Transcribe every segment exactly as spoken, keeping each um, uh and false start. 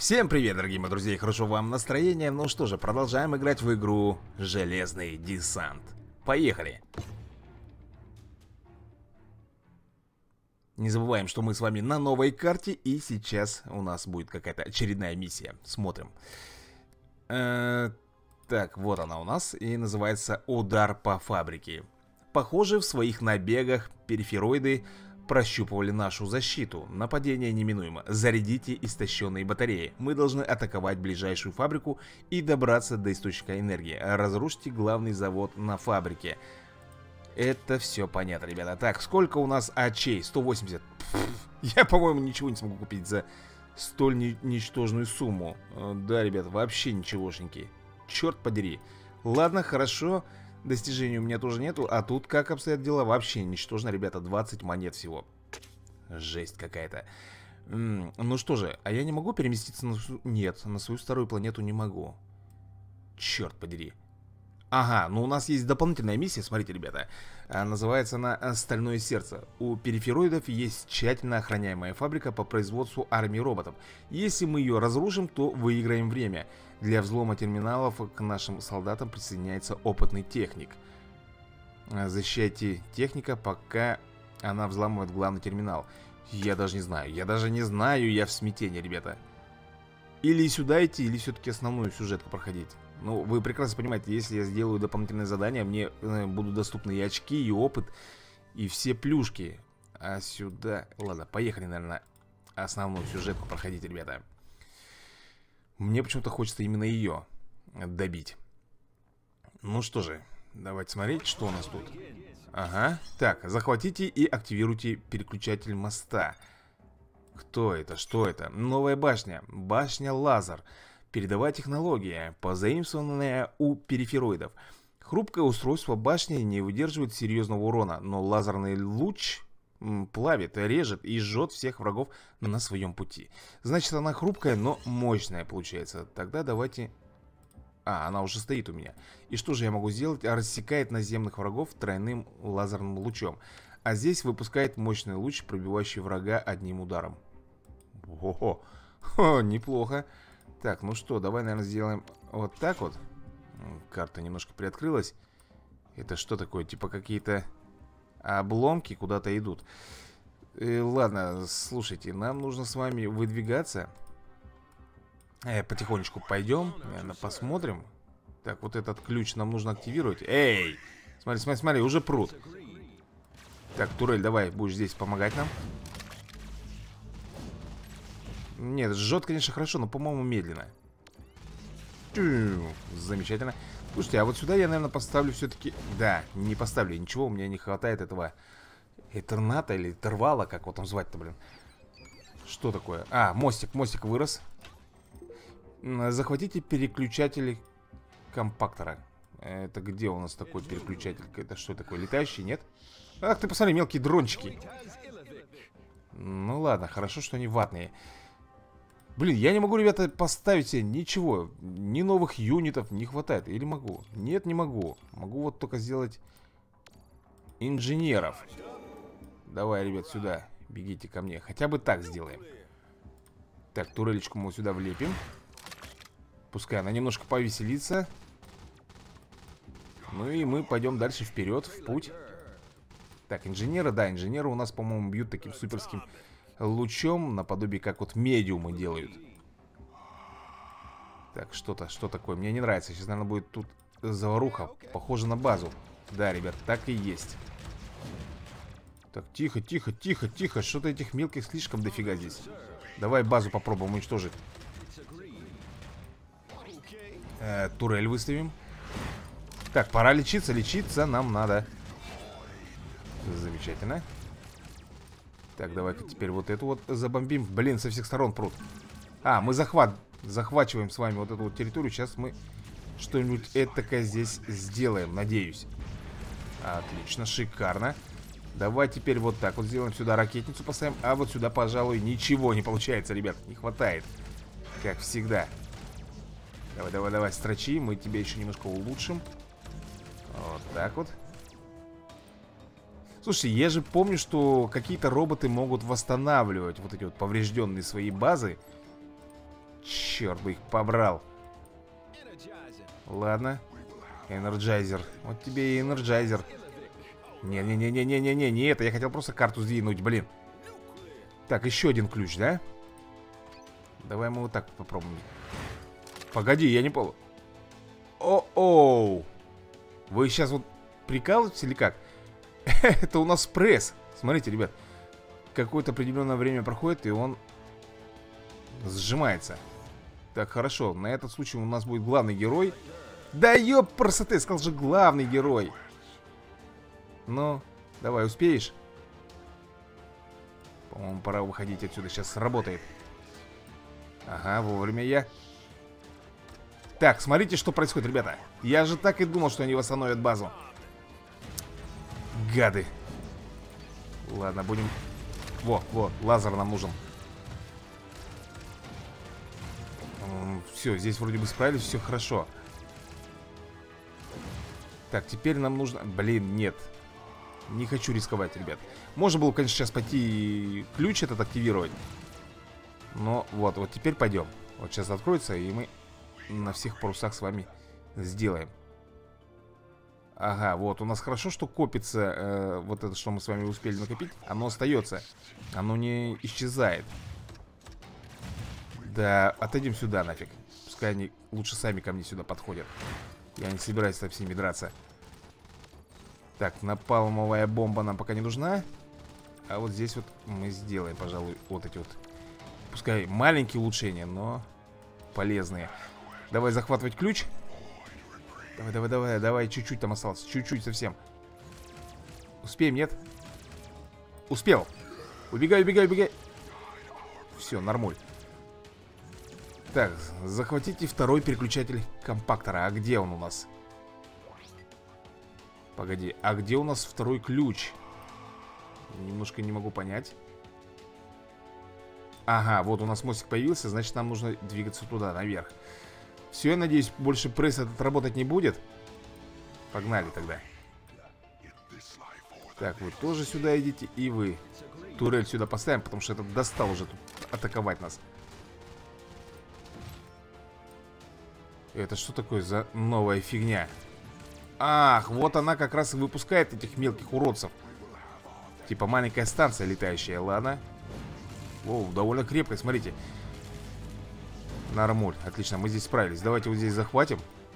Всем привет, дорогие мои друзья, и хорошо вам настроение. Ну что же, продолжаем играть в игру Железный десант. Поехали. Не забываем, что мы с вами на новой карте, и сейчас у нас будет какая-то очередная миссия. Смотрим. Э-э- так, вот она у нас, и называется «Удар по фабрике». Похоже, в своих набегах перифероиды прощупывали нашу защиту. Нападение неминуемо. Зарядите истощенные батареи. Мы должны атаковать ближайшую фабрику и добраться до источника энергии. Разрушите главный завод на фабрике. Это все понятно, ребята. Так, сколько у нас очей? сто восемьдесят. Пфф, я, по-моему, ничего не смогу купить за столь ни ничтожную сумму. Да, ребят, вообще ничегошеньки. Черт подери. Ладно, хорошо. Достижений у меня тоже нету. А тут как обстоят дела? Вообще ничтожно, ребята. двадцать монет всего. Жесть какая-то. Ну что же, а я не могу переместиться на... Нет, на свою старую планету не могу. Черт подери. Ага, ну у нас есть дополнительная миссия, смотрите, ребята. Называется она «Стальное сердце». У перифероидов есть тщательно охраняемая фабрика по производству армии роботов. Если мы ее разрушим, то выиграем время. Для взлома терминалов к нашим солдатам присоединяется опытный техник. Защищайте техника, пока она взламывает главный терминал. Я даже не знаю, я даже не знаю, я в смятении, ребята. Или сюда идти, или все-таки основную сюжетку проходить. Ну, вы прекрасно понимаете, если я сделаю дополнительное задание, мне э, будут доступны и очки, и опыт, и все плюшки. А сюда... Ладно, поехали, наверное, основную сюжетку проходить, ребята. Мне почему-то хочется именно ее добить. Ну что же, давайте смотреть, что у нас тут. Ага, так, захватите и активируйте переключатель моста. Кто это? Что это? Новая башня. Башня Лазер. Передовая технология, позаимствованная у перифероидов. Хрупкое устройство башни не выдерживает серьезного урона, но лазерный луч м, плавит, режет и жжет всех врагов на своем пути. Значит, она хрупкая, но мощная получается. Тогда давайте... А, она уже стоит у меня. И что же я могу сделать? Рассекает наземных врагов тройным лазерным лучом. А здесь выпускает мощный луч, пробивающий врага одним ударом. Ого, неплохо. Так, ну что, давай, наверное, сделаем вот так вот. Карта немножко приоткрылась. Это что такое? Типа какие-то обломки куда-то идут. э, Ладно, слушайте, нам нужно с вами выдвигаться. э, Потихонечку пойдем, наверное, посмотрим. Так, вот этот ключ нам нужно активировать. Эй! Смотри, смотри, смотри, уже прут. Так, турель, давай, будешь здесь помогать нам. Нет, жжет, конечно, хорошо, но, по-моему, медленно. Замечательно. Слушайте, а вот сюда я, наверное, поставлю все-таки... Да, не поставлю, ничего, у меня не хватает этого Этерната или Тервала, как его там звать-то, блин. Что такое? А, мостик, мостик вырос. Захватите переключатели компактора. Это где у нас такой переключатель? Это что такое, летающий, нет? Ах, ты посмотри, мелкие дрончики. Ну ладно, хорошо, что они ватные. Блин, я не могу, ребята, поставить себе ничего. Ни новых юнитов не хватает. Или могу? Нет, не могу. Могу вот только сделать инженеров. Давай, ребят, сюда. Бегите ко мне. Хотя бы так сделаем. Так, турелечку мы сюда влепим. Пускай она немножко повеселится. Ну и мы пойдем дальше вперед, в путь. Так, инженеры, да, инженеры у нас, по-моему, бьют таким суперским лучом, наподобие как вот медиумы делают. Так, что-то, что такое? Мне не нравится. Сейчас, наверное, будет тут заваруха. Похоже на базу. Да, ребят, так и есть. Так, тихо, тихо, тихо, тихо. Что-то этих мелких слишком дофига здесь. Давай базу попробуем уничтожить. э, Турель выставим. Так, пора лечиться, лечиться нам надо. Замечательно. Так, давай-ка теперь вот эту вот забомбим. Блин, со всех сторон прут. А, мы захват, захвачиваем с вами вот эту вот территорию. Сейчас мы что-нибудь этакое здесь сделаем, надеюсь. Отлично, шикарно. Давай теперь вот так вот сделаем. Сюда ракетницу поставим. А вот сюда, пожалуй, ничего не получается, ребят. Не хватает. Как всегда. Давай, давай, давай, строчи. Мы тебя еще немножко улучшим. Вот так вот. Слушай, я же помню, что какие-то роботы могут восстанавливать вот эти вот поврежденные свои базы. Черт бы их побрал. Ладно. Энерджайзер. Вот тебе и энерджайзер. Не-не-не-не-не-не-не, не это. Я хотел просто карту сдвинуть, блин. Так, еще один ключ, да? Давай мы вот так попробуем. Погоди, я не пол... О-оу! Вы сейчас вот прикалываетесь или как? Это у нас пресс. Смотрите, ребят. Какое-то определенное время проходит, и он сжимается. Так, хорошо. На этот случай у нас будет главный герой. Да ёпрст, сказал же главный герой. Ну, давай, успеешь? По-моему, пора выходить отсюда. Сейчас сработает. Ага, вовремя я. Так, смотрите, что происходит, ребята. Я же так и думал, что они восстановят базу. Гады. Ладно, будем... Во, во, лазер нам нужен. Все, здесь вроде бы справились, все хорошо. Так, теперь нам нужно... Блин, нет. Не хочу рисковать, ребят. Можно было, конечно, сейчас пойти и ключ этот активировать. Но вот, вот теперь пойдем. Вот сейчас откроется, и мы на всех парусах с вами сделаем. Ага, вот, у нас хорошо, что копится э, вот это, что мы с вами успели накопить. Оно остается. Оно не исчезает. Да, отойдем сюда нафиг. Пускай они лучше сами ко мне сюда подходят. Я не собираюсь со всеми драться. Так, напалмовая бомба нам пока не нужна. А вот здесь вот мы сделаем, пожалуй, вот эти вот. Пускай маленькие улучшения, но полезные. Давай захватывать ключ. Давай, давай, давай, давай, чуть-чуть там осталось. Чуть-чуть совсем. Успеем, нет? Успел. Убегай, убегай, убегай. Все, нормуль. Так, захватите второй переключатель компактора. А где он у нас? Погоди, а где у нас второй ключ? Немножко не могу понять. Ага, вот у нас мостик появился. Значит, нам нужно двигаться туда, наверх. Все, я надеюсь, больше пресс этот работать не будет. Погнали тогда. Так, вы тоже сюда идите. И вы. Турель сюда поставим, потому что этот достал уже тут атаковать нас. Это что такое за новая фигня? Ах, вот она как раз и выпускает этих мелких уродцев. Типа маленькая станция летающая, ладно. Воу, довольно крепкая, смотрите. Нормуль, отлично, мы здесь справились. Давайте вот здесь захватим.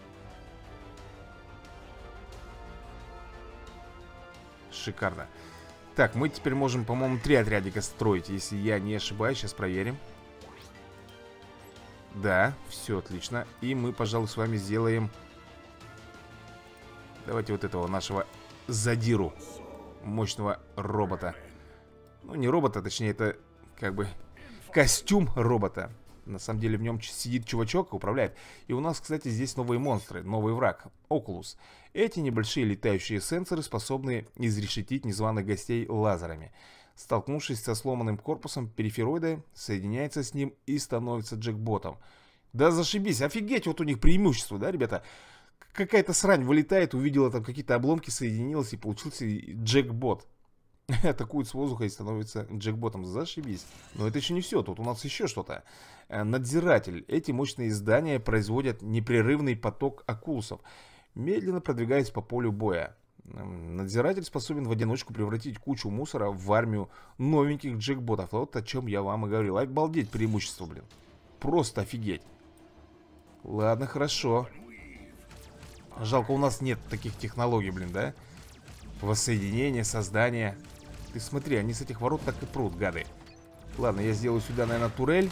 Шикарно. Так, мы теперь можем, по-моему, три отрядика строить, если я не ошибаюсь. Сейчас проверим. Да, все отлично. И мы, пожалуй, с вами сделаем... Давайте вот этого нашего задиру. Мощного робота. Ну, не робота, точнее, это как бы костюм робота. На самом деле в нем сидит чувачок и управляет. И у нас, кстати, здесь новые монстры. Новый враг, Окулус. Эти небольшие летающие сенсоры способны изрешетить незваных гостей лазерами. Столкнувшись со сломанным корпусом перифероида, соединяется с ним и становится джекботом. Да зашибись, офигеть, вот у них преимущество, да, ребята? Какая-то срань вылетает, увидела там какие-то обломки, соединилась и получился джекбот. Атакует с воздуха и становится джекботом. Зашибись. Но это еще не все, тут у нас еще что-то. Надзиратель. Эти мощные здания производят непрерывный поток окулусов, медленно продвигаясь по полю боя. Надзиратель способен в одиночку превратить кучу мусора в армию новеньких джекботов. Вот о чем я вам и говорил. Обалдеть преимущество, блин. Просто офигеть. Ладно, хорошо. Жалко, у нас нет таких технологий, блин, да? Воссоединение, создание. Ты смотри, они с этих ворот так и прут, гады. Ладно, я сделаю сюда, наверное, турель.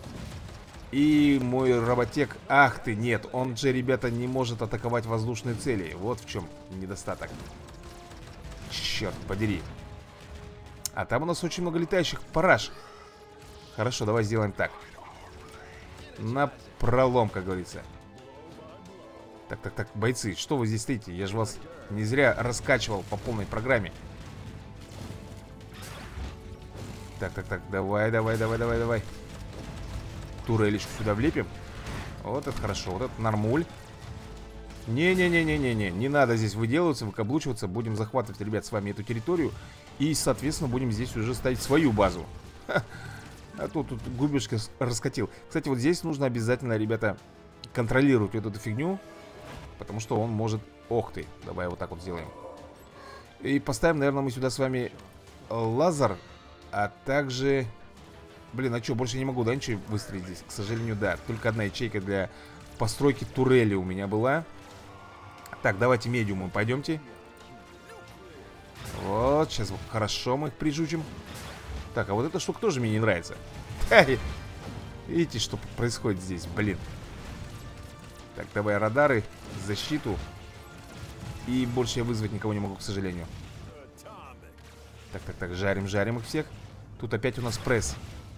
И мой роботек... Ах ты, нет, он же, ребята, не может атаковать воздушные цели. Вот в чем недостаток. Черт подери. А там у нас очень много летающих параш. Хорошо, давай сделаем так. На пролом, как говорится. Так, так, так, бойцы, что вы здесь стоите? Я же вас не зря раскачивал по полной программе. Так, так, так, давай, давай, давай, давай, давай. Турелечку сюда влепим. Вот это хорошо, вот это нормуль. Не-не-не-не-не-не, не надо здесь выделываться, выкаблучиваться. Будем захватывать, ребят, с вами эту территорию. И, соответственно, будем здесь уже ставить свою базу. Ха. А тут, тут губишки раскатил. Кстати, вот здесь нужно обязательно, ребята, контролировать вот эту фигню. Потому что он может... Ох ты, давай вот так вот сделаем. И поставим, наверное, мы сюда с вами лазер. А также... Блин, а что, больше не могу, да, ничего выстроить здесь? К сожалению, да. Только одна ячейка для постройки турели у меня была. Так, давайте медиумы, пойдемте. Вот, сейчас вот хорошо мы их прижучим. Так, а вот эта штука тоже мне не нравится. Видите, что происходит здесь, блин. Так, давай радары, защиту. И больше я вызвать никого не могу, к сожалению. Так, так, так, жарим, жарим их всех. Тут опять у нас пресс.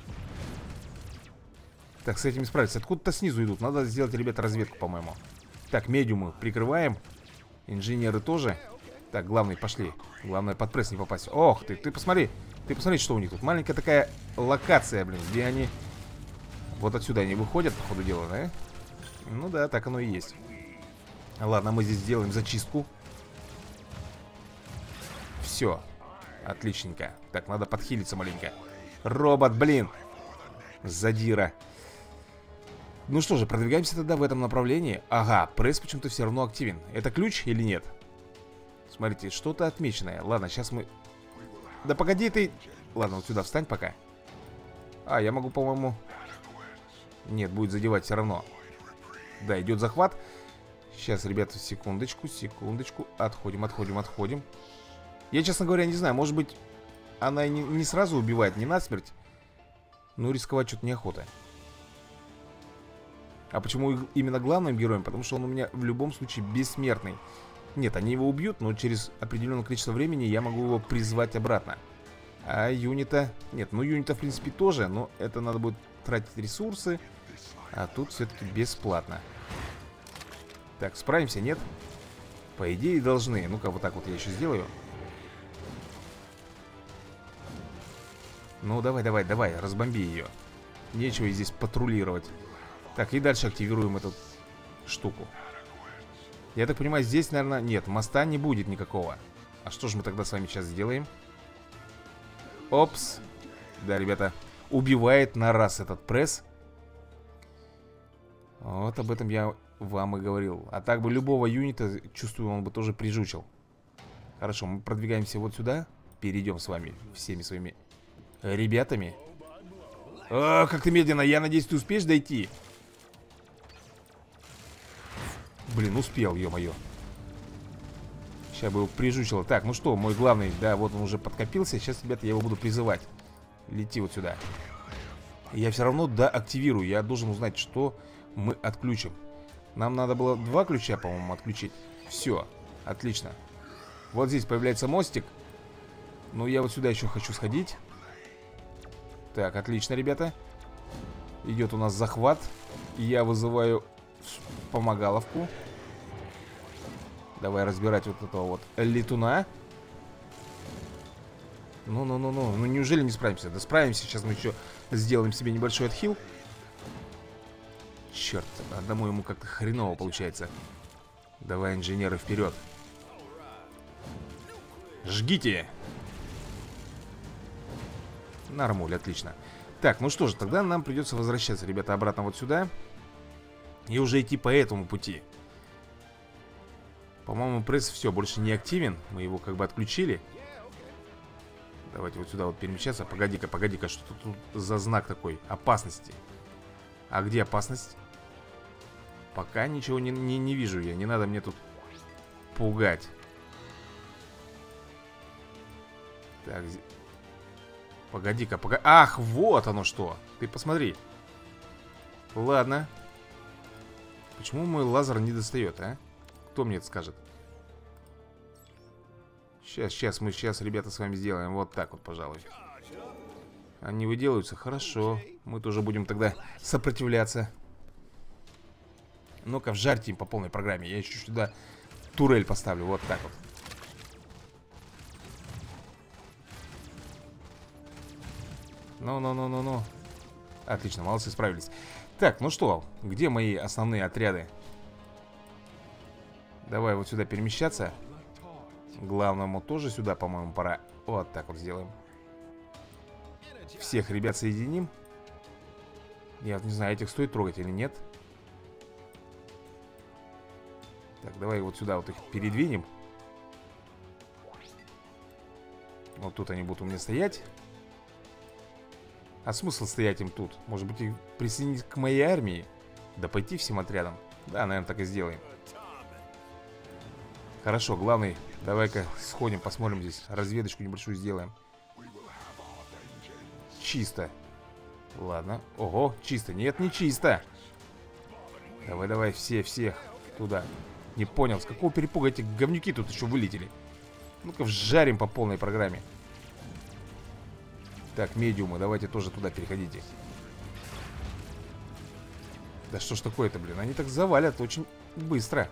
Так, с этими справиться. Откуда-то снизу идут. Надо сделать, ребята, разведку, по-моему. Так, медиумы прикрываем. Инженеры тоже. Так, главный, пошли. Главное, под пресс не попасть. Ох ты, ты посмотри. Ты посмотри, что у них тут. Маленькая такая локация, блин, где они... Вот отсюда они выходят, по ходу дела, да? Ну да, так оно и есть. Ладно, мы здесь сделаем зачистку. Все. Отличненько. Так, надо подхилиться маленько. Робот, блин. Задира. Ну что же, продвигаемся тогда в этом направлении. Ага, пресс почему-то все равно активен. Это ключ или нет? Смотрите, что-то отмеченное. Ладно, сейчас мы... Да погоди ты... Ладно, вот сюда встань пока. А, я могу, по-моему... Нет, будет задевать все равно. Да, идет захват. Сейчас, ребята, секундочку, секундочку. Отходим, отходим, отходим. Я, честно говоря, не знаю, может быть, она не, не сразу убивает, не насмерть. Но рисковать что-то неохота. А почему именно главным героем? Потому что он у меня в любом случае бессмертный. Нет, они его убьют, но через определенное количество времени я могу его призвать обратно. А юнита... Нет, ну юнита в принципе тоже, но это надо будет тратить ресурсы. А тут все-таки бесплатно. Так, справимся, нет? По идее должны. Ну-ка, вот так вот я еще сделаю. Ну, давай, давай, давай, разбомби ее. Нечего здесь патрулировать. Так, и дальше активируем эту штуку. Я так понимаю, здесь, наверное, нет, моста не будет никакого. А что же мы тогда с вами сейчас сделаем? Опс. Да, ребята, убивает на раз этот пресс. Вот об этом я вам и говорил. А так бы любого юнита, чувствую, он бы тоже прижучил. Хорошо, мы продвигаемся вот сюда. Перейдем с вами всеми своими ребятами. О, как ты медленно, я надеюсь, ты успеешь дойти. Блин, успел, ё-моё. Сейчас бы его прижучило. Так, ну что, мой главный, да, вот он уже подкопился. Сейчас, ребята, я его буду призывать. Лети вот сюда. Я все равно, да, активирую. Я должен узнать, что мы отключим. Нам надо было два ключа, по-моему, отключить. Все, отлично. Вот здесь появляется мостик. Ну, я вот сюда еще хочу сходить. Так, отлично, ребята. Идет у нас захват. Я вызываю помогаловку. Давай разбирать вот этого вот летуна. Ну-ну-ну-ну. Ну, неужели не справимся? Да справимся. Сейчас мы еще сделаем себе небольшой отхил. Черт, одному ему как-то хреново получается. Давай, инженеры, вперед. Жгите. Нормуль, отлично. Так, ну что же, тогда нам придется возвращаться, ребята, обратно вот сюда. И уже идти по этому пути. По-моему, пресс все, больше не активен. Мы его как бы отключили. Давайте вот сюда вот перемещаться. Погоди-ка, погоди-ка, что тут за знак такой опасности? А где опасность? Пока ничего не, не, не вижу я. Не надо мне тут пугать. Так, погоди-ка, погоди. Ах, вот оно что. Ты посмотри. Ладно. Почему мой лазер не достает, а? Кто мне это скажет? Сейчас, сейчас, мы сейчас, ребята, с вами сделаем вот так вот, пожалуй. Они выделываются? Хорошо. Мы тоже будем тогда сопротивляться. Ну-ка, вжарьте им по полной программе. Я еще сюда турель поставлю, вот так вот. Ну-ну-ну-ну-ну. Отлично, молодцы, справились. Так, ну что, где мои основные отряды? Давай вот сюда перемещаться. Главному тоже сюда, по-моему, пора. Вот так вот сделаем. Всех ребят соединим. Я не знаю, этих стоит трогать или нет. Так, давай вот сюда вот их передвинем. Вот тут они будут у меня стоять. А смысл стоять им тут? Может быть, их присоединить к моей армии? Да пойти всем отрядом. Да, наверное, так и сделаем. Хорошо, главный, давай-ка сходим, посмотрим здесь. Разведочку небольшую сделаем. Чисто. Ладно. Ого, чисто. Нет, не чисто. Давай, давай, все, всех туда. Не понял, с какого перепуга эти говнюки тут еще вылетели? Ну-ка, вжарим по полной программе. Так, медиумы, давайте тоже туда переходите. Да что ж такое-то, блин? Они так завалят очень быстро.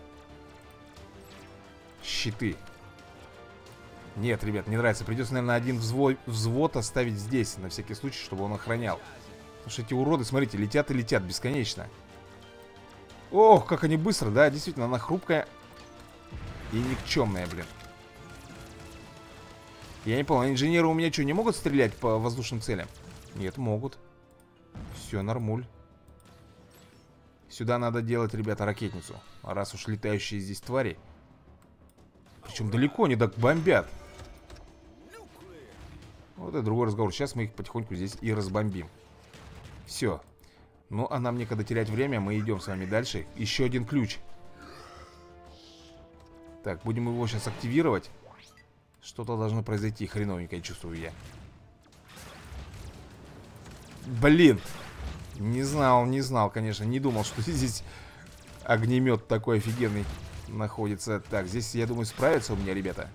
Щиты. Нет, ребят, не нравится. Придется, наверное, один взвод, взвод оставить здесь, на всякий случай, чтобы он охранял. Потому что эти уроды, смотрите, летят и летят бесконечно. Ох, как они быстро, да, действительно, она хрупкая и никчемная, блин. Я не понял, инженеры у меня что, не могут стрелять по воздушным целям? Нет, могут. Все, нормуль. Сюда надо делать, ребята, ракетницу. А раз уж летающие здесь твари. Причем далеко не так бомбят. Вот это другой разговор. Сейчас мы их потихоньку здесь и разбомбим. Все. Ну, а нам некогда терять время. Мы идем с вами дальше. Еще один ключ. Так, будем его сейчас активировать. Что-то должно произойти хреновенькое, чувствую я. Блин. Не знал, не знал, конечно. Не думал, что здесь огнемет такой офигенный находится. Так, здесь, я думаю, справятся у меня ребята.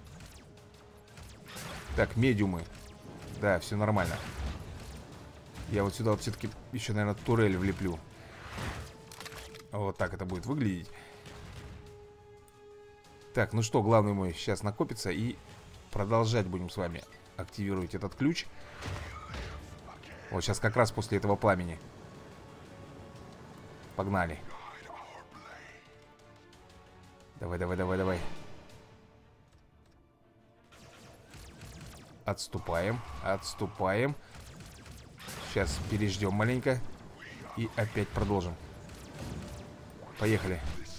Так, медиумы. Да, все нормально. Я вот сюда вот все-таки еще, наверное, турель влеплю. Вот так это будет выглядеть. Так, ну что, главный мой сейчас накопится. И продолжать будем с вами активировать этот ключ. Вот сейчас как раз после этого пламени. Погнали. Давай, давай, давай, давай. Отступаем, отступаем. Сейчас переждем маленько. И опять продолжим. Поехали.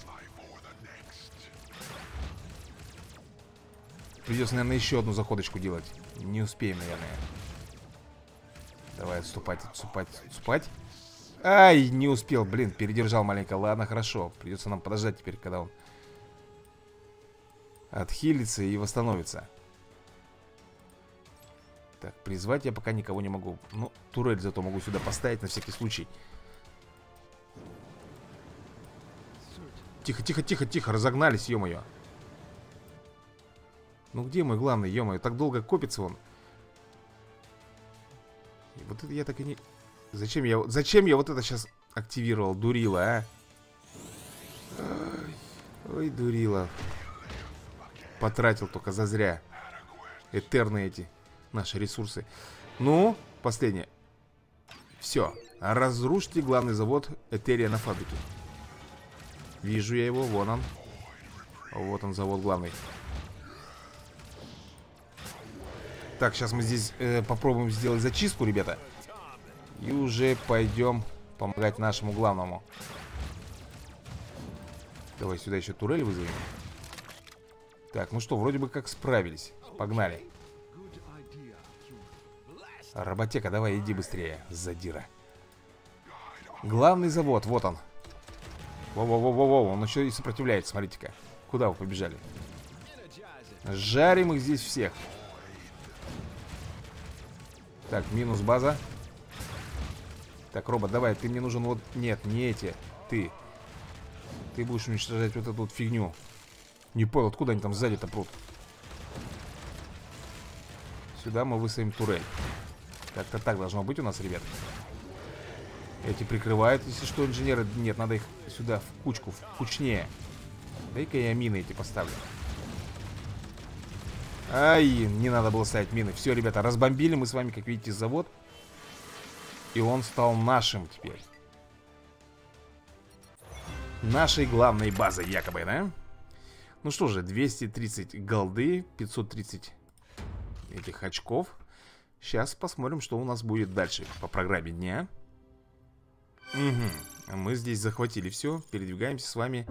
Придется, наверное, еще одну заходочку делать. Не успеем, наверное. Давай отступать, отступать, отступать. Ай, не успел, блин, передержал маленько. Ладно, хорошо. Придется нам подождать теперь, когда он отхилится и восстановится. Так, призвать я пока никого не могу. Ну, турель зато могу сюда поставить на всякий случай. Тихо, тихо, тихо, тихо, разогнались, ё-моё. Ну где мой главный, ё-моё, так долго копится он. И вот это я так и не... Зачем я, зачем я вот это сейчас активировал, дурила, а? Ой, ой, дурила. Потратил только зазря. Этерные эти наши ресурсы. Ну, последнее. Все, разрушьте главный завод Этерия на фабрике. Вижу я его, вон он. Вот он, завод главный. Так, сейчас мы здесь э, попробуем сделать зачистку, ребята. И уже пойдем помогать нашему главному. Давай сюда еще турель вызовем. Так, ну что, вроде бы как справились. Погнали. Роботека, давай, иди быстрее, задира. Главный завод, вот он. Во-во-во-во-во, он еще и сопротивляется, смотрите-ка. Куда вы побежали? Жарим их здесь всех. Так, минус база. Так, робот, давай, ты мне нужен вот... Нет, не эти, ты. Ты будешь уничтожать вот эту вот фигню. Не понял, откуда они там сзади-то прут. Сюда мы высадим турель. Как-то так должно быть у нас, ребят. Эти прикрывают, если что, инженеры. Нет, надо их сюда в кучку, в кучнее. Дай-ка я мины эти поставлю. Ай, не надо было ставить мины. Все, ребята, разбомбили мы с вами, как видите, завод. И он стал нашим теперь. Нашей главной базой, якобы, да? Ну что же, двести тридцать голды, пятьсот тридцать этих очков. Сейчас посмотрим, что у нас будет дальше по программе дня. Угу. Мы здесь захватили все. Передвигаемся с вами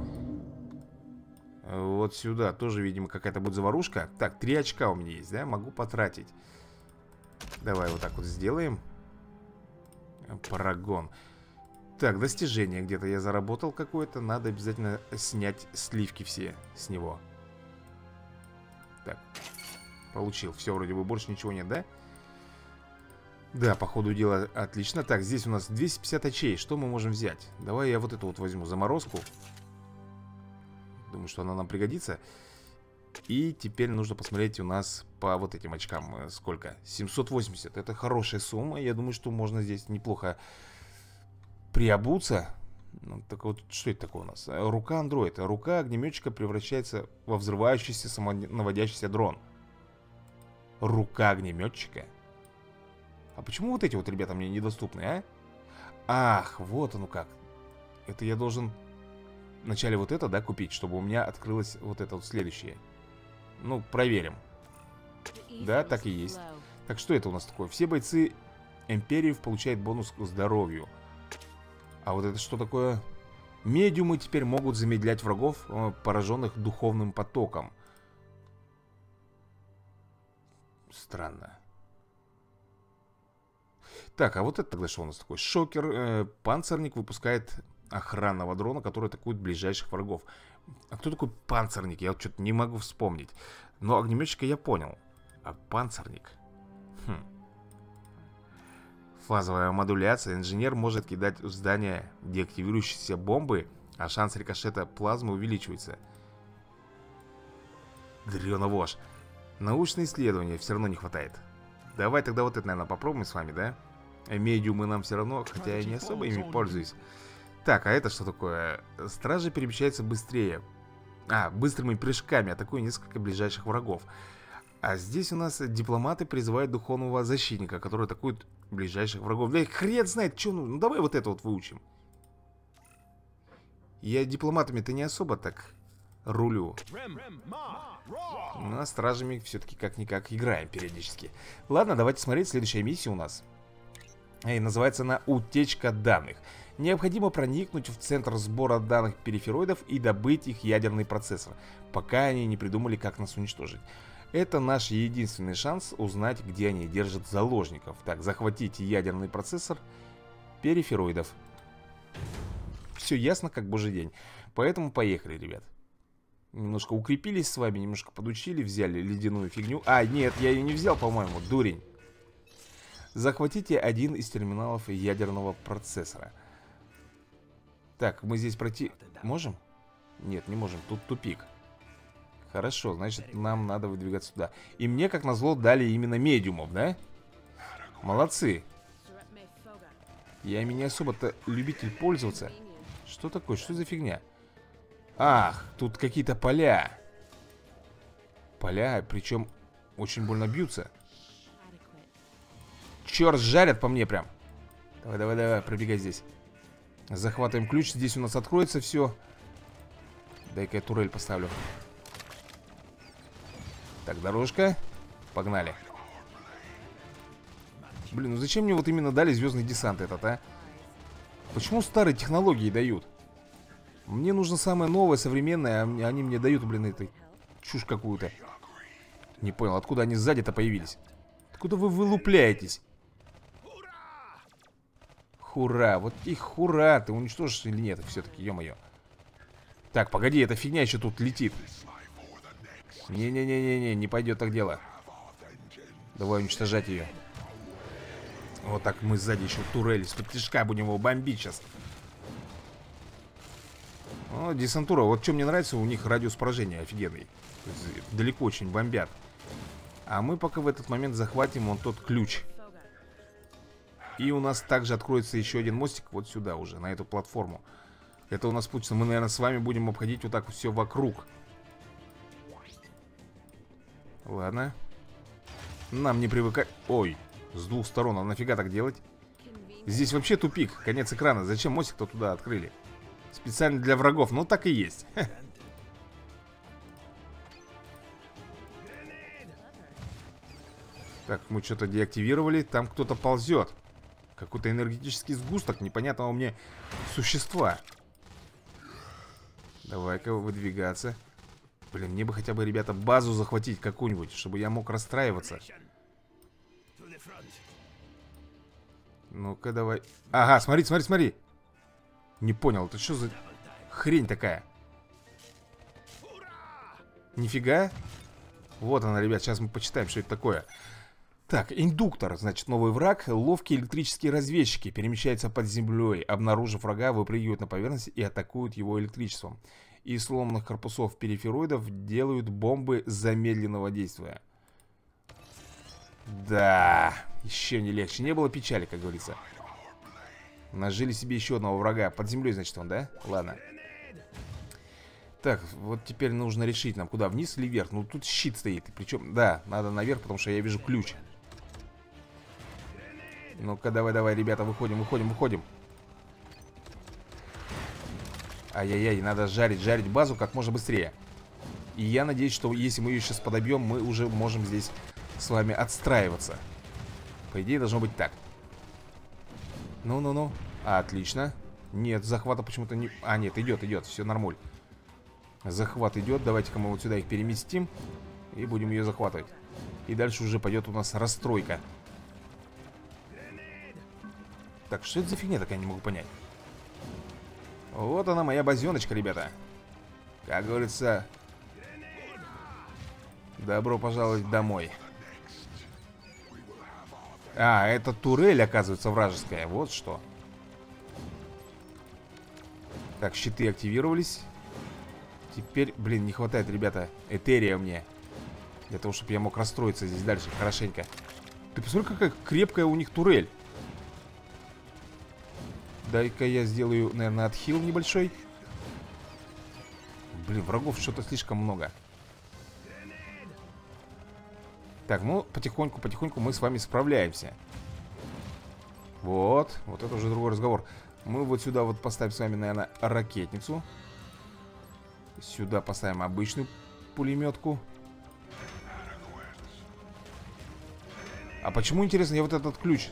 вот сюда. Тоже, видимо, какая-то будет заварушка. Так, три очка у меня есть, да? Могу потратить. Давай вот так вот сделаем. Парагон. Так, достижение где-то я заработал какое-то. Надо обязательно снять сливки все с него. Так, получил. Все, вроде бы больше ничего нет, да? Да, по ходу дела отлично. Так, здесь у нас двести пятьдесят очей. Что мы можем взять? Давай я вот эту вот возьму заморозку. Думаю, что она нам пригодится. И теперь нужно посмотреть у нас по вот этим очкам. Сколько? семьсот восемьдесят. Это хорошая сумма. Я думаю, что можно здесь неплохо приобуться. Ну, так вот, что это такое у нас? Рука андроида. Рука огнеметчика превращается во взрывающийся самонаводящийся дрон. Рука огнеметчика? А почему вот эти вот ребята мне недоступны, а? Ах, вот оно как. Это я должен вначале вот это, да, купить, чтобы у меня открылось вот это вот следующее. Ну, проверим. Да, так и есть. Так, что это у нас такое? Все бойцы Империи получают бонус к здоровью. А вот это что такое? Медиумы теперь могут замедлять врагов, пораженных духовным потоком. Странно. Так, а вот это тогда что у нас такое? Шокер, э, панцирник выпускает охранного дрона, который атакует ближайших врагов. А кто такой панцирник? Я вот что-то не могу вспомнить. Но огнеметчика я понял. А панцирник? Хм. Фазовая модуляция. Инженер может кидать в здание деактивирующиеся бомбы, а шанс рикошета плазмы увеличивается. Дрёна вошь. Научные исследования все равно не хватает. Давай тогда вот это, наверное, попробуем с вами, да? Медиумы нам все равно, хотя я не особо ими пользуюсь. Так, а это что такое? Стражи перемещаются быстрее. А, быстрыми прыжками атакуя несколько ближайших врагов. А здесь у нас дипломаты призывают духовного защитника, который атакует ближайших врагов. Да хрен знает, что нужно. Ну давай вот это вот выучим. Я дипломатами-то не особо так рулю. Ну, а стражами все-таки как-никак играем периодически. Ладно, давайте смотреть. Следующая миссия у нас. И называется она «Утечка данных». Необходимо проникнуть в центр сбора данных перифероидов и добыть их ядерный процессор, пока они не придумали, как нас уничтожить. Это наш единственный шанс узнать, где они держат заложников. Так, захватите ядерный процессор перифероидов. Все ясно, как божий день. Поэтому поехали, ребят. Немножко укрепились с вами, немножко подучили, взяли ледяную фигню. А, нет, я ее не взял, по-моему, дурень. Захватите один из терминалов ядерного процессора. Так, мы здесь пройти можем? Нет, не можем, тут тупик. Хорошо, значит, нам надо выдвигаться сюда. И мне, как назло, дали именно медиумов, да? Молодцы. Я ими не особо-то любитель пользоваться. Что такое? Что за фигня? Ах, тут какие-то поля. Поля, причем очень больно бьются. Черт, жарят по мне прям. Давай, давай, давай, пробегай здесь. Захватываем ключ, здесь у нас откроется все. Дай-ка я турель поставлю. Так, дорожка. Погнали. Блин, ну зачем мне вот именно дали звездный десант этот, а? Почему старые технологии дают? Мне нужно самое новое, современное, а они мне дают, блин, этой чушь какую-то. Не понял, откуда они сзади-то появились? Откуда вы вылупляетесь? Хура, вот их хура. Ты уничтожишь или нет все-таки, ё-моё. Так, погоди, эта фигня еще тут летит. Не-не-не-не-не, не пойдет так дело. Давай уничтожать ее. Вот так мы сзади еще турели с-под тишка будем его бомбить сейчас. О, десантура, вот что мне нравится, у них радиус поражения офигенный. Далеко очень бомбят. А мы пока в этот момент захватим вон тот ключ. И у нас также откроется еще один мостик вот сюда уже, на эту платформу. Это у нас получится, мы, наверное, с вами будем обходить вот так все вокруг. Ладно. Нам не привыкать. Ой, с двух сторон, а нафига так делать? Здесь вообще тупик, конец экрана. Зачем мостик-то туда открыли? Специально для врагов, ну так и есть. Так, мы что-то деактивировали. Там кто-то ползет. Какой-то энергетический сгусток непонятного мне существа. Давай-ка выдвигаться. Блин, мне бы хотя бы, ребята, базу захватить какую-нибудь, чтобы я мог расстраиваться. Ну-ка, давай. Ага, смотри, смотри, смотри. Не понял, это что за хрень такая? Нифига. Вот она, ребят, сейчас мы почитаем, что это такое. Так, индуктор, значит, новый враг. Ловкие электрические разведчики перемещаются под землей. Обнаружив врага, выпрыгивают на поверхность и атакуют его электричеством. Из сломанных корпусов перифероидов делают бомбы замедленного действия. Да, еще не легче. Не было печали, как говорится. Нажили себе еще одного врага. Под землей, значит, он, да? Ладно. Так, вот теперь нужно решить нам, куда, вниз или вверх. Ну, тут щит стоит. Причем, да, надо наверх, потому что я вижу ключ. Ну-ка, давай-давай, ребята, выходим, выходим, выходим. Ай-яй-яй, надо жарить, жарить базу как можно быстрее. И я надеюсь, что если мы ее сейчас подобьем, мы уже можем здесь с вами отстраиваться. По идее, должно быть так. Ну-ну-ну. Отлично. Нет, захвата почему-то не... А, нет, идет, идет, все нормуль. Захват идет, давайте-ка мы вот сюда их переместим. И будем ее захватывать. И дальше уже пойдет у нас расстройка. Так, что это за фигня такая, не могу понять. Вот она, моя базеночка, ребята. Как говорится, добро пожаловать домой. А, это турель, оказывается, вражеская. Вот что. Так, щиты активировались. Теперь, блин, не хватает, ребята, этерия мне. Для того, чтобы я мог расстроиться здесь дальше хорошенько. Ты посмотри, какая крепкая у них турель. Дай-ка я сделаю, наверное, отхил небольшой. Блин, врагов что-то слишком много. Так, ну, потихоньку, потихоньку мы с вами справляемся. Вот, вот это уже другой разговор. Мы вот сюда вот поставим с вами, наверное, ракетницу. Сюда поставим обычную пулеметку. А почему, интересно, я вот этот ключ...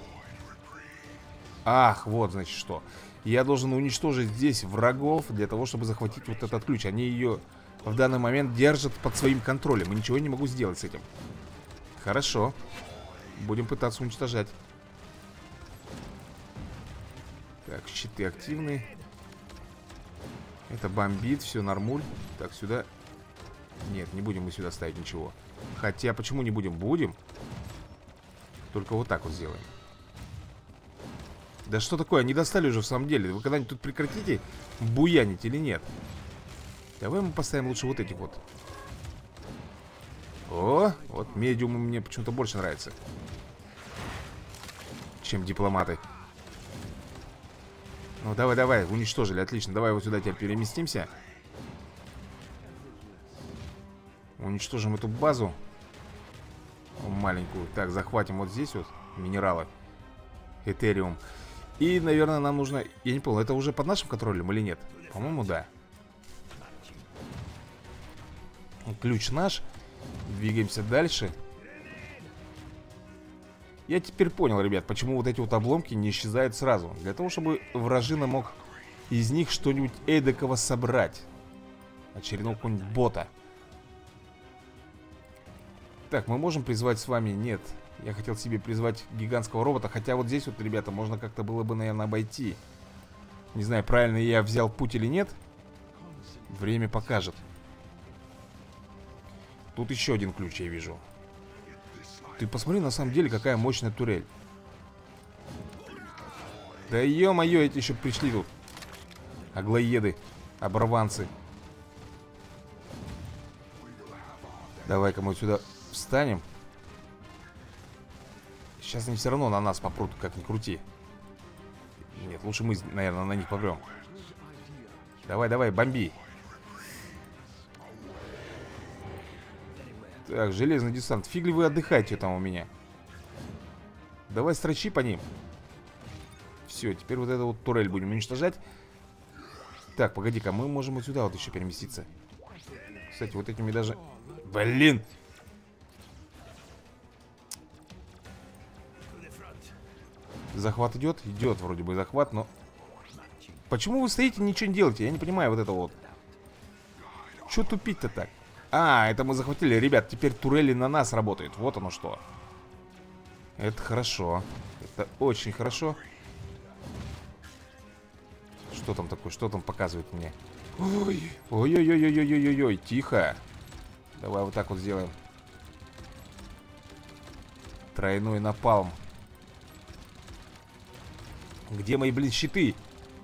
Ах, вот, значит, что. Я должен уничтожить здесь врагов для того, чтобы захватить вот этот ключ. Они ее в данный момент держат под своим контролем. И ничего не могу сделать с этим. Хорошо. Будем пытаться уничтожать. Так, щиты активны. Это бомбит, все нормуль. Так, сюда. Нет, не будем мы сюда ставить ничего. Хотя, почему не будем? Будем. Только вот так вот сделаем. Да что такое, они достали уже в самом деле. Вы когда-нибудь тут прекратите буянить или нет? Давай мы поставим лучше вот этих вот. О, вот медиумы мне почему-то больше нравятся, чем дипломаты. Ну давай, давай, уничтожили, отлично. Давай вот сюда теперь переместимся. Уничтожим эту базу маленькую. Так, захватим вот здесь вот минералы. Этериум. И, наверное, нам нужно... Я не понял, это уже под нашим контролем или нет? По-моему, да. Ключ наш. Двигаемся дальше. Я теперь понял, ребят, почему вот эти вот обломки не исчезают сразу. Для того, чтобы вражина мог из них что-нибудь эдакого собрать. Очередного какого-нибудь бота. Так, мы можем призвать с вами... Нет. Я хотел себе призвать гигантского робота. Хотя вот здесь вот, ребята, можно как-то было бы, наверное, обойти. Не знаю, правильно я взял путь или нет. Время покажет. Тут еще один ключ я вижу. Ты посмотри, на самом деле, какая мощная турель. Да ё-моё, эти еще пришли тут. Аглоеды, оборванцы. Давай-ка мы сюда встанем. Сейчас они все равно на нас попрут, как ни крути. Нет, лучше мы, наверное, на них попрем. Давай, давай, бомби. Так, железный десант. Фиг ли вы отдыхаете там у меня? Давай строчи по ним. Все, теперь вот эту вот турель будем уничтожать. Так, погоди-ка, мы можем вот сюда вот еще переместиться. Кстати, вот этими даже... Блин! Захват идет? Идет вроде бы захват, но... Почему вы стоите и ничего не делаете? Я не понимаю вот это вот. Че тупить-то так? А, это мы захватили. Ребят, теперь турели на нас работают. Вот оно что. Это хорошо. Это очень хорошо. Что там такое? Что там показывает мне? Ой, ой-ой-ой-ой-ой-ой-ой. Тихо. Давай вот так вот сделаем. Тройной напалм. Где мои, блин, щиты?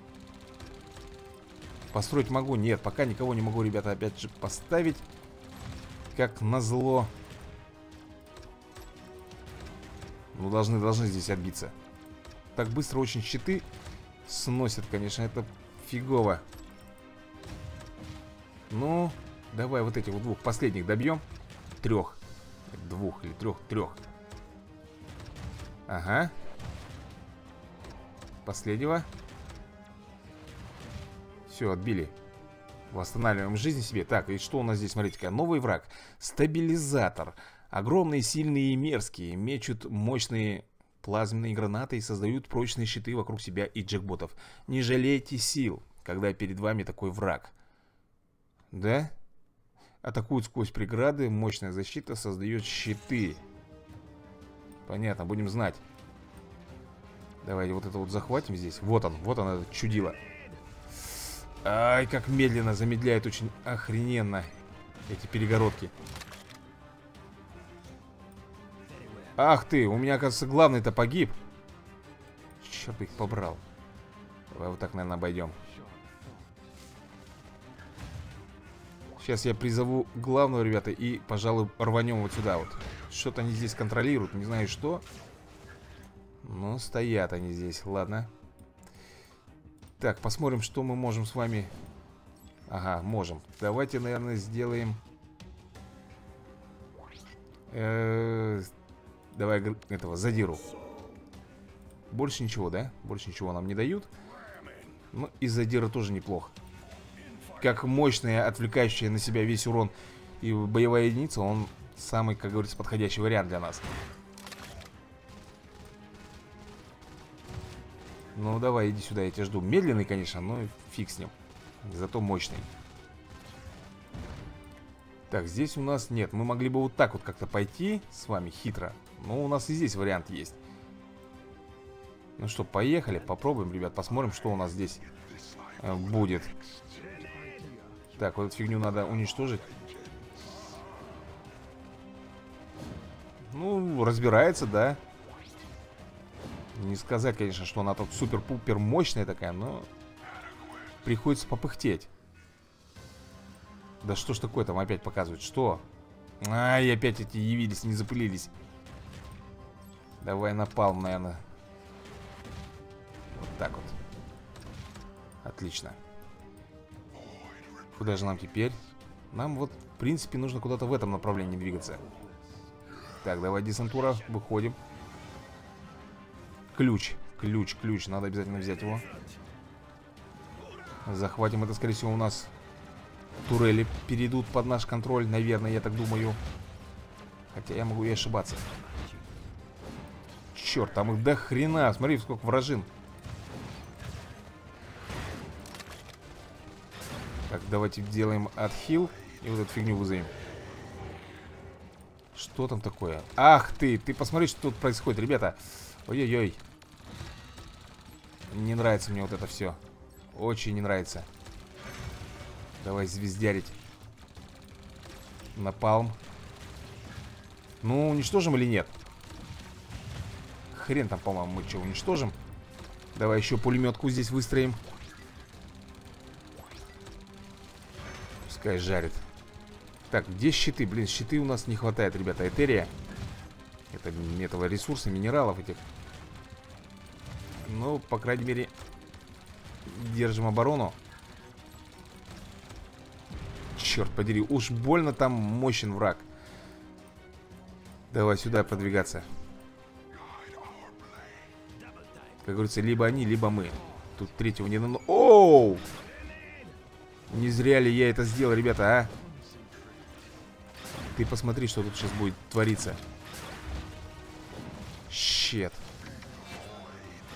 Построить могу? Нет, пока никого не могу, ребята, опять же поставить. Как назло. Ну, должны, должны здесь отбиться. Так быстро очень щиты сносят, конечно, это фигово. Ну, давай вот этих вот двух последних добьем. Трех. Двух или трех, трех. Ага. Последнего. Все, отбили. Восстанавливаем жизнь себе. Так, и что у нас здесь, смотрите-ка. Новый враг. Стабилизатор. Огромные, сильные и мерзкие. Мечут мощные плазменные гранаты и создают прочные щиты вокруг себя и джекботов. Не жалейте сил, когда перед вами такой враг. Да? Атакуют сквозь преграды. Мощная защита создает щиты. Понятно, будем знать. Давайте вот это вот захватим здесь. Вот он, вот он, это чудило. Ай, как медленно замедляет, очень охрененно эти перегородки. Ах ты, у меня, оказывается, главный-то погиб. Черт их побрал. Давай вот так, наверное, обойдем. Сейчас я призову главного, ребята, и, пожалуй, рванем вот сюда вот. Что-то они здесь контролируют, не знаю что. Но стоят они здесь, ладно. Так, посмотрим, что мы можем с вами. Ага, можем. Давайте, наверное, сделаем э -э Давай этого, задиру. Больше ничего, да? Больше ничего нам не дают. Ну, и задира тоже неплохо. Как мощная, отвлекающая на себя весь урон и боевая единица, он самый, как говорится, подходящий вариант для нас. Ну, давай, иди сюда, я тебя жду. Медленный, конечно, но фиг с ним. Зато мощный. Так, здесь у нас нет. Мы могли бы вот так вот как-то пойти с вами хитро. Но у нас и здесь вариант есть. Ну что, поехали, попробуем, ребят. Посмотрим, что у нас здесь э, будет. Так, вот эту фигню надо уничтожить. Ну, разбирается, да. Не сказать, конечно, что она тут супер-пупер мощная такая, но приходится попыхтеть. Да что ж такое там опять показывает? Что? Ай, опять эти явились, не запылились. Давай напалм, наверное. Вот так вот. Отлично. Куда же нам теперь? Нам вот, в принципе, нужно куда-то в этом направлении двигаться. Так, давай, десантура, выходим. Ключ, ключ, ключ, надо обязательно взять его. Захватим, это, скорее всего, у нас турели перейдут под наш контроль, наверное, я так думаю. Хотя я могу и ошибаться. Черт, там их до хрена, смотри, сколько вражин. Так, давайте делаем отхил и вот эту фигню вызовем. Что там такое? Ах ты, ты посмотри, что тут происходит, ребята. Ой-ой-ой. Не нравится мне вот это все. Очень не нравится. Давай звездярить. Напалм. Ну, уничтожим или нет? Хрен там, по-моему, мы что, уничтожим? Давай еще пулеметку здесь выстроим. Пускай жарит. Так, где щиты? Блин, щиты у нас не хватает, ребята. Этерия. Это этого ресурса, минералов этих. Ну, по крайней мере, держим оборону. Черт подери, уж больно там мощен враг. Давай сюда продвигаться. Как говорится, либо они, либо мы. Тут третьего не нано... Оу! Не зря ли я это сделал, ребята, а? Ты посмотри, что тут сейчас будет твориться. Щет.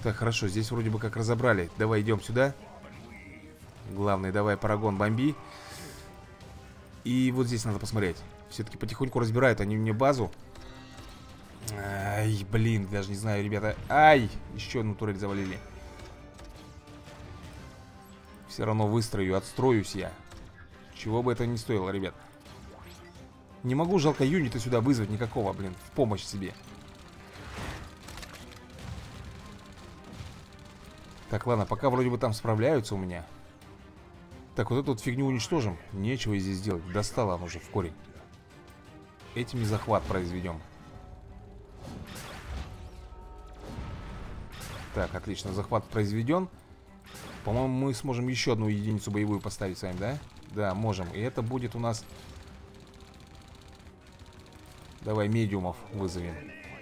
Так, хорошо, здесь вроде бы как разобрали. Давай идем сюда. Главный, давай, Парагон, бомби. И вот здесь надо посмотреть. Все-таки потихоньку разбирают они мне базу. Ай, блин, даже не знаю, ребята. Ай, еще одну турель завалили. Все равно выстрою, отстроюсь я. Чего бы это ни стоило, ребят. Не могу, жалко, юнита сюда вызвать никакого, блин, в помощь себе. Так, ладно, пока вроде бы там справляются у меня. Так, вот эту вот фигню уничтожим. Нечего здесь делать, достала она уже в корень. Этими захват произведем. Так, отлично, захват произведен. По-моему, мы сможем еще одну единицу боевую поставить с вами, да? Да, можем. И это будет у нас... Давай медиумов вызовем.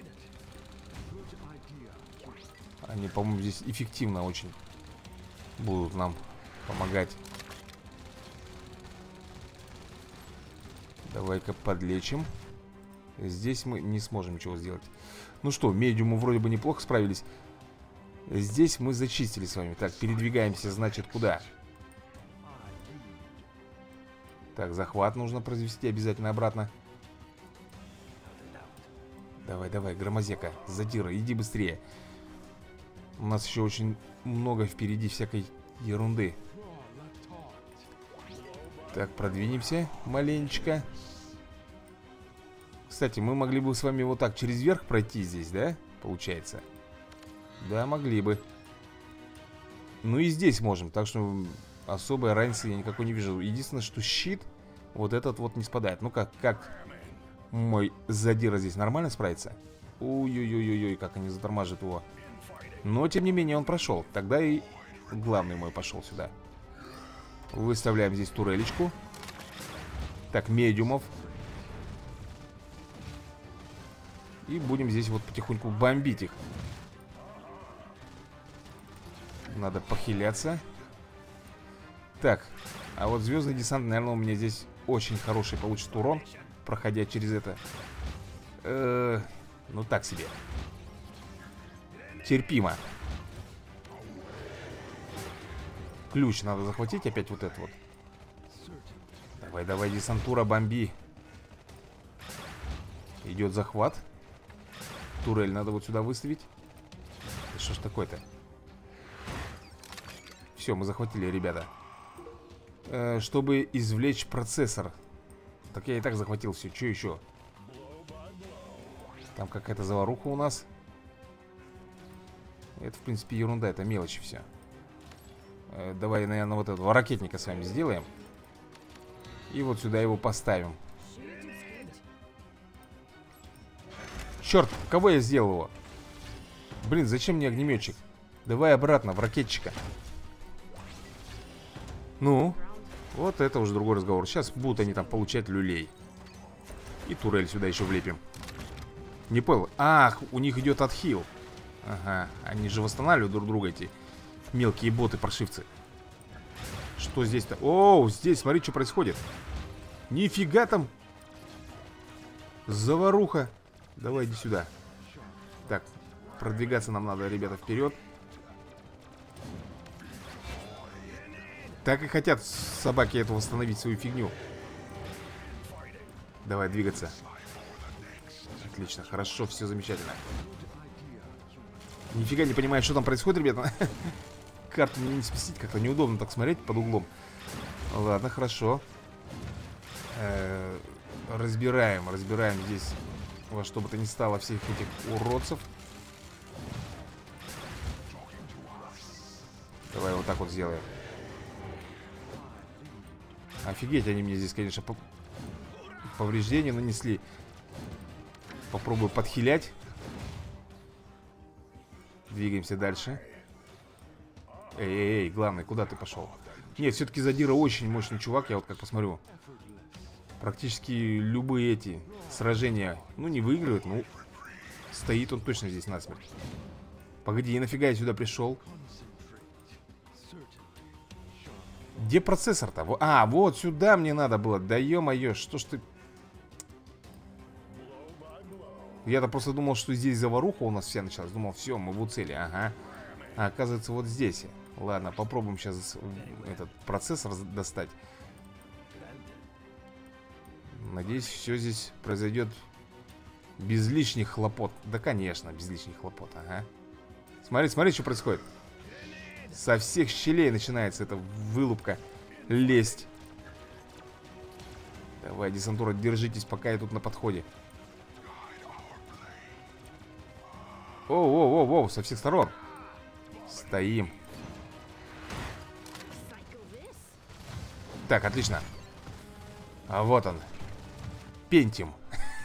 Они, по-моему, здесь эффективно очень будут нам помогать. Давай-ка подлечим. Здесь мы не сможем ничего сделать. Ну что, медиумы вроде бы неплохо справились. Здесь мы зачистили с вами. Так, передвигаемся, значит, куда? Так, захват нужно произвести обязательно обратно. Давай, давай, громозека, задира, иди быстрее. У нас еще очень много впереди всякой ерунды. Так, продвинемся маленечко. Кстати, мы могли бы с вами вот так через верх пройти здесь, да? Получается. Да, могли бы. Ну и здесь можем. Так что особой разницы я никакой не вижу. Единственное, что щит вот этот вот не спадает. Ну как, как мой задира здесь нормально справится? Ой-ой-ой-ой, как они затормаживают его. Но, тем не менее, он прошел. Тогда и главный мой пошел сюда. Выставляем здесь турелечку. Так, медиумов. И будем здесь вот потихоньку бомбить их. Надо похиляться. Так, а вот звездный десант, наверное, у меня здесь очень хороший получит урон, проходя через это. Э-э, ну так себе. Терпимо. Ключ надо захватить опять вот это вот. Давай, давай, десантура, бомби. Идет захват. Турель надо вот сюда выставить. Да что ж такое-то? Все, мы захватили, ребята. э, Чтобы извлечь процессор. Так я и так захватил все, что еще? Там какая-то заваруха у нас. Это, в принципе, ерунда, это мелочи все. э, Давай, наверное, вот этого ракетника с вами сделаем. И вот сюда его поставим. Черт, кого я сделал его? Блин, зачем мне огнеметчик? Давай обратно в ракетчика. Ну, вот это уже другой разговор. Сейчас будут они там получать люлей. И турель сюда еще влепим. Не понял. Ах, у них идет отхил. Ага, они же восстанавливают друг друга, эти мелкие боты-паршивцы. Что здесь-то? Оу, здесь, смотри, что происходит. Нифига там заваруха. Давай, иди сюда. Так, продвигаться нам надо, ребята, вперед. Так и хотят собаки это восстановить свою фигню. Давай двигаться. Отлично, хорошо, все замечательно. Нифига не понимаю, что там происходит, ребята. Карту мне не сместить, как-то неудобно так смотреть под углом. Ладно, хорошо. Э-э- разбираем, разбираем здесь во что бы то ни стало всех этих уродцев. Давай вот так вот сделаем. Офигеть, они мне здесь, конечно, по... повреждения нанесли. Попробую подхилять. Двигаемся дальше. Эй-эй-эй, главный, куда ты пошел? Нет, все-таки задира очень мощный чувак, я вот как посмотрю. Практически любые эти сражения, ну, не выигрывает, ну, стоит он точно здесь насмерть. Погоди, нафига я сюда пришел? Где процессор-то? А, вот сюда мне надо было. Да ё-моё, что ж ты... Я-то просто думал, что здесь заваруха у нас вся началась. Думал, все, мы в уцеле, ага. А, оказывается, вот здесь. Ладно, попробуем сейчас этот процессор достать. Надеюсь, все здесь произойдет без лишних хлопот. Да, конечно, без лишних хлопот, ага. Смотри, смотри, что происходит. Со всех щелей начинается эта вылупка лезть. Давай, десантура, держитесь, пока я тут на подходе. Оу-оу-оу-оу, со всех сторон. Стоим. Так, отлично. А вот он. Пентиум.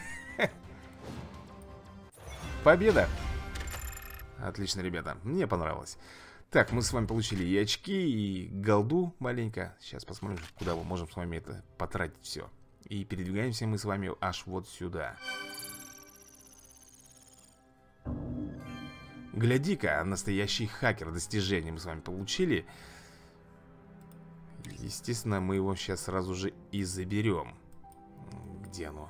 Победа. Отлично, ребята, мне понравилось. Так, мы с вами получили и очки, и голду маленько. Сейчас посмотрим, куда мы можем с вами это потратить все. И передвигаемся мы с вами аж вот сюда. Гляди-ка, настоящий хакер. Достижение мы с вами получили. Естественно, мы его сейчас сразу же и заберем. Где оно?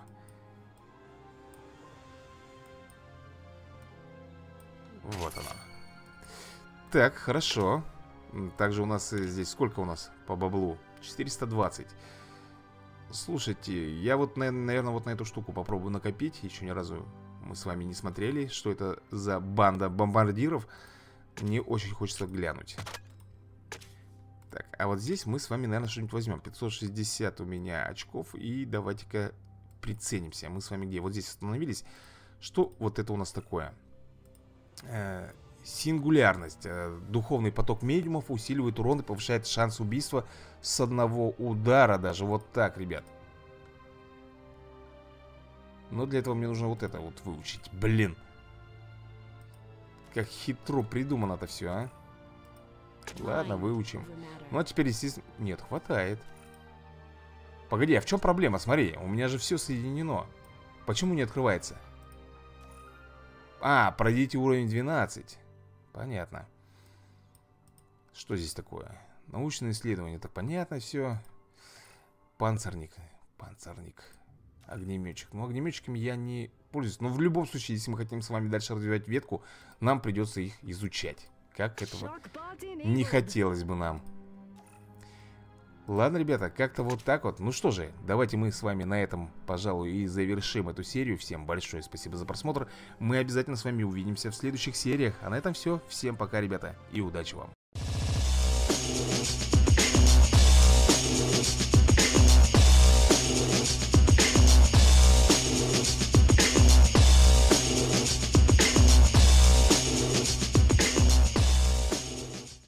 Вот оно. Так, хорошо. Также у нас здесь сколько у нас по баблу? четыреста двадцать. Слушайте, я вот, наверное, вот на эту штуку попробую накопить. Еще ни разу мы с вами не смотрели, что это за банда бомбардиров. Мне очень хочется глянуть. Так, а вот здесь мы с вами, наверное, что-нибудь возьмем. пятьсот шестьдесят у меня очков. И давайте-ка приценимся. Мы с вами где? Вот здесь остановились. Что вот это у нас такое? Э, сингулярность. Э, духовный поток медиумов усиливает урон и повышает шанс убийства с одного удара даже. Вот так, ребят. Но для этого мне нужно вот это вот выучить. Блин. Как хитро придумано это все, а. Ладно, выучим. Ну а теперь, естественно... Нет, хватает. Погоди, а в чем проблема? Смотри, у меня же все соединено. Почему не открывается? А, пройдите уровень двенадцать. Понятно. Что здесь такое? Научное исследование. Это понятно все. Панцирник. Панцирник. Огнеметчик. Ну, огнеметчиками я не пользуюсь. Но в любом случае, если мы хотим с вами дальше развивать ветку, нам придется их изучать. Как этого не хотелось бы нам. Ладно, ребята, как-то вот так вот. Ну что же, давайте мы с вами на этом, пожалуй, и завершим эту серию. Всем большое спасибо за просмотр. Мы обязательно с вами увидимся в следующих сериях. А на этом все. Всем пока, ребята, и удачи вам.